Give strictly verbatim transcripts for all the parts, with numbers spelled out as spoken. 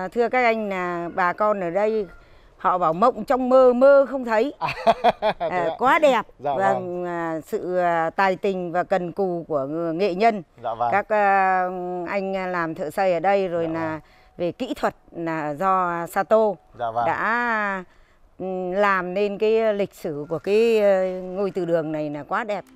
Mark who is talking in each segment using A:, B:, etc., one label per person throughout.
A: thưa các anh là bà con ở đây họ bảo mộng trong mơ, mơ không thấy. À, quá đẹp.
B: Dạ
A: và
B: vâng.
A: à, sự à, tài tình và cần cù của nghệ nhân.
B: Dạ vâng.
A: Các à, anh làm thợ xây ở đây rồi
B: Dạ
A: là
B: vâng.
A: về kỹ thuật là do Sato
B: Dạ vâng.
A: đã làm nên cái lịch sử của cái ngôi từ đường này là quá đẹp.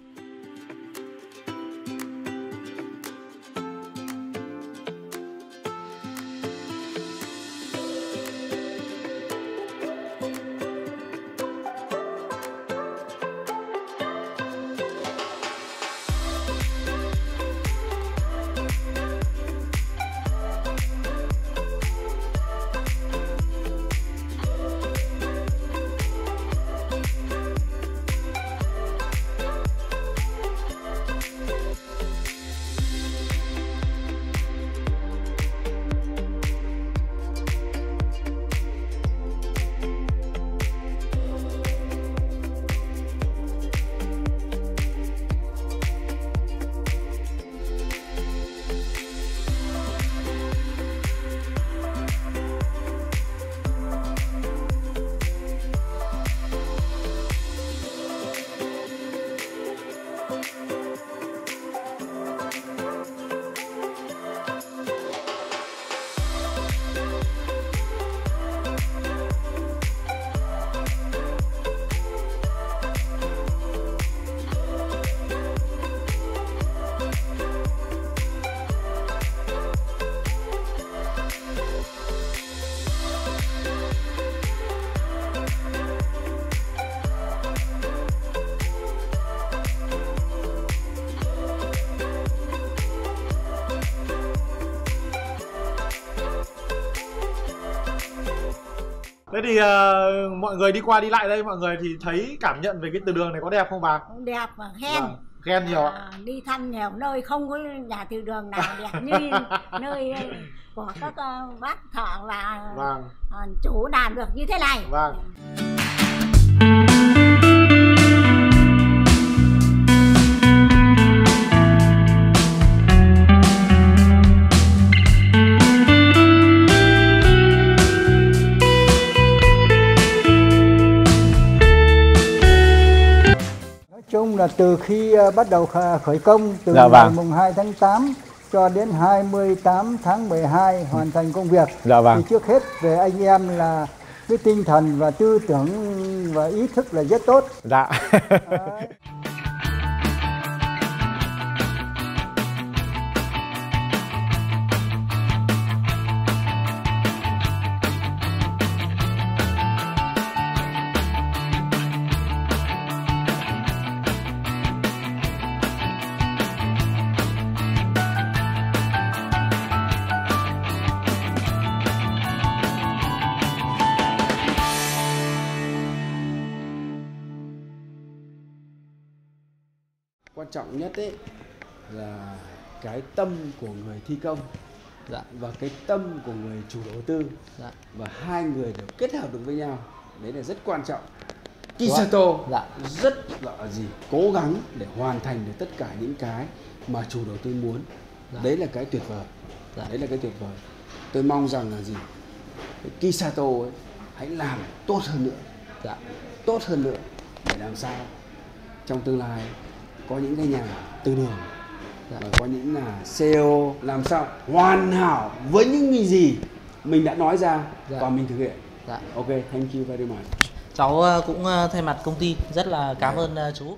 B: Thế thì uh, mọi người đi qua đi lại đây, mọi người thì thấy cảm nhận về cái từ đường này có đẹp không bà?
C: Đẹp và khen.
B: Vâng, khen nhiều ạ.
C: À, đi thăm nhiều nơi không có nhà từ đường nào đẹp như nơi của các uh, bác thợ và
B: vâng.
C: uh, chủ làm được như thế này.
B: Vâng.
D: Chung là từ khi bắt đầu khởi công từ
B: dạ
D: ngày
B: vâng.
D: mùng hai tháng tám cho đến hai mươi tám tháng mười hai hoàn thành công việc.
B: Dạ vâng.
D: Thì trước hết về anh em là cái tinh thần và tư tưởng và ý thức là rất tốt.
B: Dạ.
D: Đấy.
E: Quan trọng nhất ấy là cái tâm của người thi công, dạ, và cái tâm của người chủ đầu tư, dạ, và hai người đều kết hợp được với nhau, đấy là rất quan trọng. Kisato dạ. rất là gì cố gắng để hoàn thành được tất cả những cái mà chủ đầu tư muốn, dạ. đấy là cái tuyệt vời, dạ. đấy là cái tuyệt vời. Tôi mong rằng là gì cái Kisato ấy hãy làm tốt hơn nữa, dạ. tốt hơn nữa để làm sao trong tương lai có những cái nhà từ đường, dạ. và có những nhà xê e ô làm sao hoàn hảo với những cái gì mình đã nói ra, dạ. và mình thực hiện. Dạ. Ok, thank you very much.
F: Cháu cũng thay mặt công ty rất là cảm ơn chú.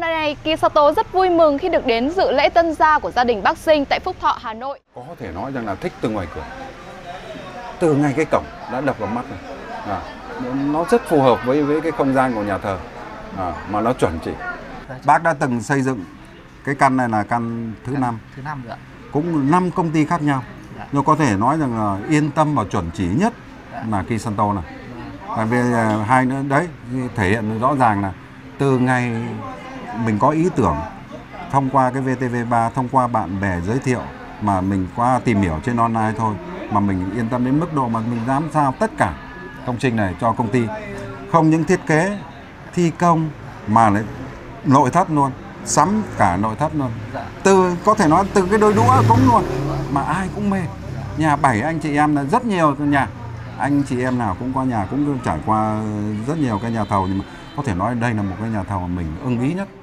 G: nay, Kisato rất vui mừng khi được đến dự lễ tân gia của gia đình bác Sinh tại Phúc Thọ, Hà Nội.
H: Có thể nói rằng là thích từ ngoài cửa, từ ngay cái cổng đã đập vào mắt này. À, nó rất phù hợp với với cái không gian của nhà thờ, à, mà nó chuẩn chỉ. Bác đã từng xây dựng cái căn này là căn thứ năm,
F: Thứ năm rồi ạ.
H: cũng năm công ty khác nhau.
F: Dạ.
H: Nhưng có thể nói rằng là yên tâm và chuẩn chỉ nhất là Kisato này. Tại vì hai nữa đấy thể hiện rõ ràng là từ ngày mình có ý tưởng thông qua cái vê tê vê ba, thông qua bạn bè giới thiệu mà mình qua tìm hiểu trên online thôi, mà mình yên tâm đến mức độ mà mình dám giao tất cả công trình này cho công ty, không những thiết kế thi công mà lại nội thất luôn, sắm cả nội thất luôn. Từ có thể nói từ cái đôi đũa cũng luôn mà ai cũng mê. Nhà bảy anh chị em là rất nhiều nhà, anh chị em nào cũng có nhà, cũng trải qua rất nhiều cái nhà thầu, nhưng mà có thể nói đây là một cái nhà thầu mà mình ưng ý nhất.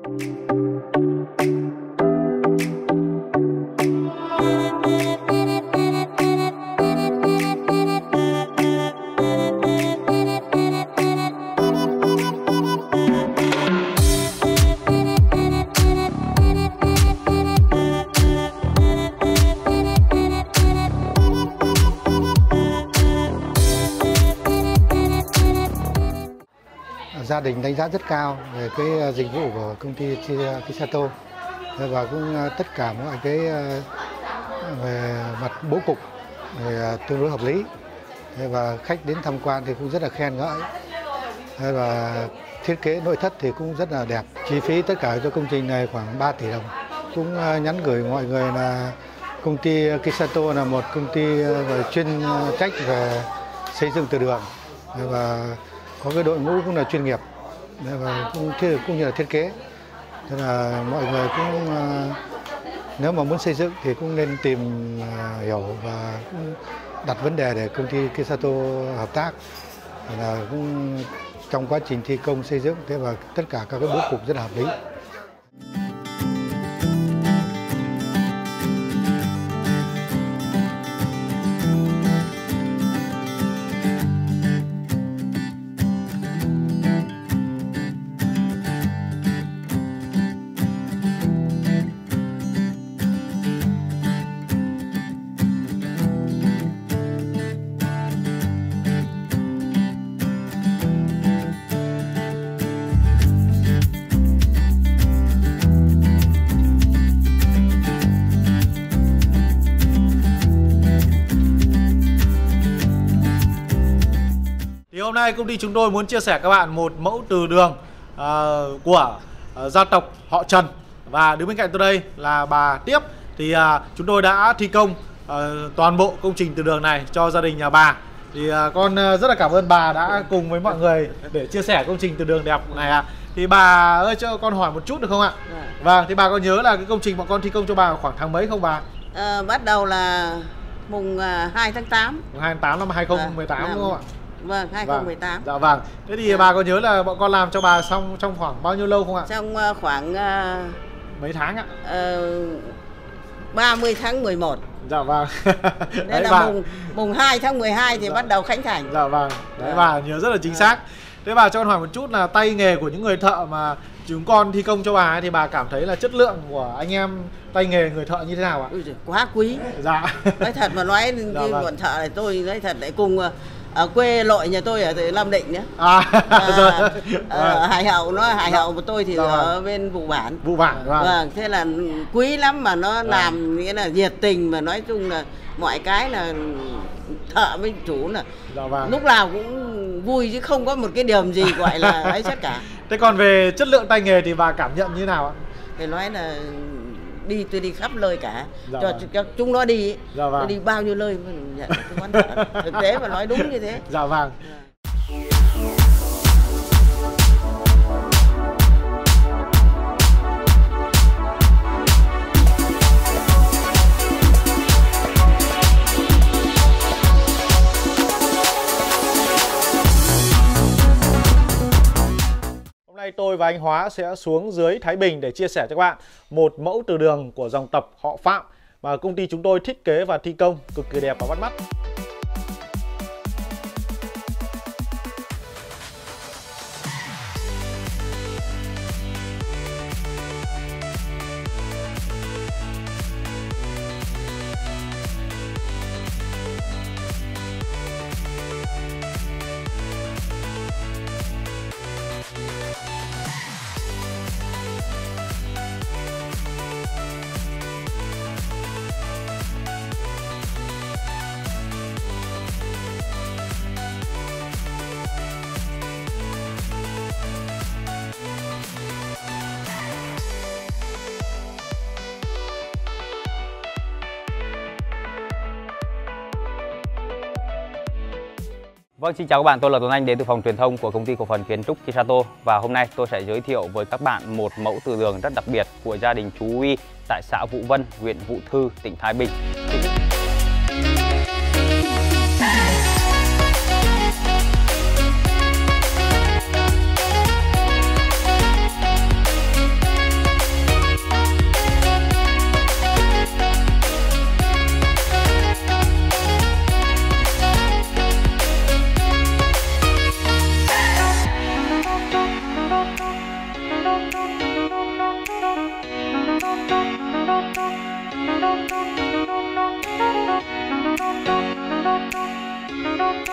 I: Gia đình đánh giá rất cao về cái dịch vụ của công ty Kisato và cũng tất cả mọi cái về mặt bố cục thì tương đối hợp lý, và khách đến tham quan thì cũng rất là khen ngợi, và thiết kế nội thất thì cũng rất là đẹp. Chi phí tất cả cho công trình này khoảng ba tỷ đồng. Cũng nhắn gửi mọi người là công ty Kisato là một công ty chuyên trách về xây dựng từ đường, và có cái đội ngũ cũng là chuyên nghiệp, và cũng, cũng như là thiết kế. Thế là mọi người cũng nếu mà muốn xây dựng thì cũng nên tìm hiểu và cũng đặt vấn đề để công ty Kisato hợp tác. Thế là cũng trong quá trình thi công xây dựng, thế và tất cả các cái bố cục rất là hợp lý.
B: Hôm nay công ty chúng tôi muốn chia sẻ các bạn một mẫu từ đường uh, của uh, gia tộc họ Trần, và đứng bên cạnh tôi đây là bà Tiếp. Thì uh, chúng tôi đã thi công uh, toàn bộ công trình từ đường này cho gia đình nhà bà. Thì uh, con uh, rất là cảm ơn bà đã cùng với mọi người để chia sẻ công trình từ đường đẹp này ạ. À. Thì bà ơi, cho con hỏi một chút được không ạ?
J: À.
B: Vâng, thì bà có nhớ là cái công trình bọn con thi công cho bà khoảng tháng mấy không bà?
J: À, bắt đầu là mùng uh, hai tháng tám.
B: Mùng hai tháng tám năm hai không một tám à, đúng không ạ?
J: Vâng, hai không một tám.
B: Dạ vâng. Thế thì dạ. Bà có nhớ là bọn con làm cho bà xong trong khoảng bao nhiêu lâu không ạ?
J: Trong uh, khoảng uh,
B: mấy tháng ạ?
J: Uh, ba mươi tháng mười một.
B: Dạ vâng.
J: Đấy, Đấy là bà... mùng mùng hai tháng mười hai thì dạ. bắt đầu khánh thành.
B: Dạ vâng. Đấy dạ. Bà nhớ rất là chính dạ. xác. Thế bà cho con hỏi một chút là tay nghề của những người thợ mà chúng con thi công cho bà ấy, thì bà cảm thấy là chất lượng của anh em tay nghề người thợ như thế nào ạ?
J: Ui giời, quá quý.
B: Dạ.
J: Nói thật mà nói dạ, như vâng. bọn thợ này tôi nói thật lại cùng ở quê nội nhà tôi ở Lâm Định nhé.
B: À,
J: à, rồi. Ở Hải Hậu, nó Hải Hậu của tôi thì dạ, ở vâng. bên Vụ Bản.
B: Vụ Bản. Vâng.
J: Vâng, thế là quý lắm mà nó dạ. làm nghĩa là nhiệt tình, mà nói chung là mọi cái là thợ với chủ là dạ, vâng. lúc nào cũng vui chứ không có một cái điều gì gọi là ấy tất cả.
B: Thế còn về chất lượng tay nghề thì bà cảm nhận như thế nào ạ?
J: Thì nói là đi tôi đi khắp nơi cả,
B: dạ
J: cho,
B: vâng.
J: cho chúng nó đi,
B: dạ vâng.
J: tôi đi bao nhiêu nơi mới nhận cái quán thợ. Thực tế mà nói đúng như thế.
B: Dạ vâng. Hôm nay tôi và anh Hóa sẽ xuống dưới Thái Bình để chia sẻ cho các bạn một mẫu từ đường của dòng tộc họ Phạm mà công ty chúng tôi thiết kế và thi công cực kỳ đẹp và bắt mắt.
K: Vâng, xin chào các bạn, tôi là Tuấn Anh đến từ phòng truyền thông của công ty cổ phần kiến trúc Kisato và hôm nay tôi sẽ giới thiệu với các bạn một mẫu từ đường rất đặc biệt của gia đình chú Uy tại xã Vũ Vân, huyện Vũ Thư, tỉnh Thái Bình.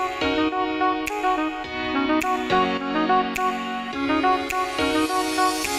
L: Thank you.